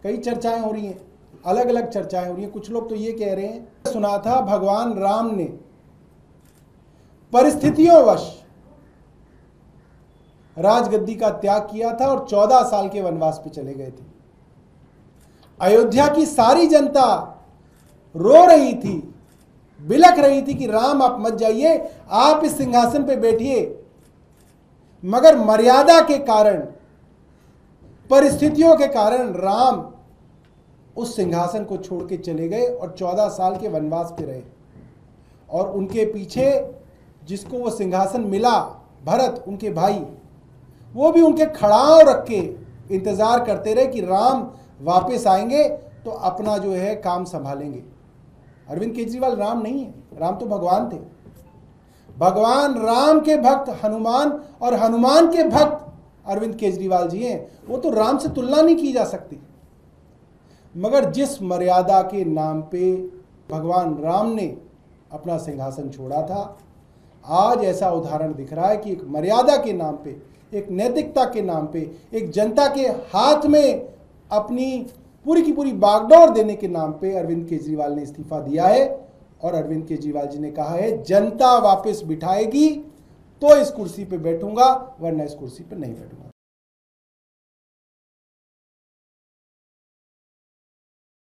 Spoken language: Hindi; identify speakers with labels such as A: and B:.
A: कई चर्चाएं हो रही हैं, अलग अलग चर्चाएं हो रही हैं। कुछ लोग तो ये कह रहे हैं, सुना था भगवान राम ने परिस्थितियों राजगद्दी का त्याग किया था और 14 साल के वनवास पे चले गए थे। अयोध्या की सारी जनता रो रही थी, बिलख रही थी कि राम आप मत जाइए, आप इस सिंहासन पे बैठिए। मगर मर्यादा के कारण, परिस्थितियों के कारण राम उस सिंहासन को छोड़ के चले गए और 14 साल के वनवास पे रहे। और उनके पीछे जिसको वो सिंहासन मिला, भरत उनके भाई, वो भी उनके खड़ाव रख के इंतजार करते रहे कि राम वापस आएंगे तो अपना जो है काम संभालेंगे। अरविंद केजरीवाल राम नहीं है, राम तो भगवान थे। भगवान राम के भक्त हनुमान और हनुमान के भक्त अरविंद केजरीवाल जी हैं। वो तो राम से तुलना नहीं की जा सकती। मगर जिस मर्यादा के नाम पे भगवान राम ने अपना सिंहासन छोड़ा था, आज ऐसा उदाहरण दिख रहा है कि एक मर्यादा के नाम पे, एक नैतिकता के नाम पे, एक जनता के हाथ में अपनी पूरी की पूरी बागडोर देने के नाम पे अरविंद केजरीवाल ने इस्तीफा दिया है। और अरविंद केजरीवाल जी ने कहा है, जनता वापस बिठाएगी तो इस कुर्सी पे बैठूंगा, वरना इस कुर्सी पे नहीं बैठूंगा।